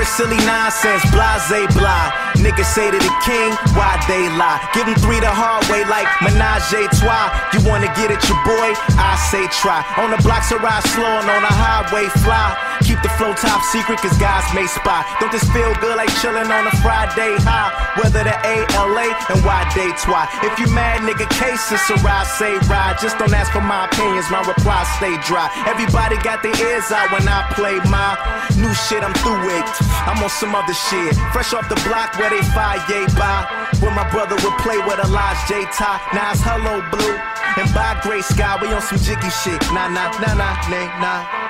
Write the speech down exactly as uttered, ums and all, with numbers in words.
it's silly nonsense, blase blah. Niggas say to the king, why they lie? Give them three the hard way like menage a trois. You wanna get at your boy? I say try. On the blocks I ride slow and on the highway fly. Keep the flow top secret cause guys may spy. Don't this feel good like chillin' on a Friday high? Whether the A L A and why day twi. If you mad nigga case it's a ride, say ride. Just don't ask for my opinions, my replies stay dry. Everybody got their ears out when I play my new shit, I'm through it. I'm on some other shit. Fresh off the block where they fire yay by. Where my brother would play with a large J tie. Now it's hello blue and by gray sky. We on some jiggy shit. Nah nah nah nah nah nah.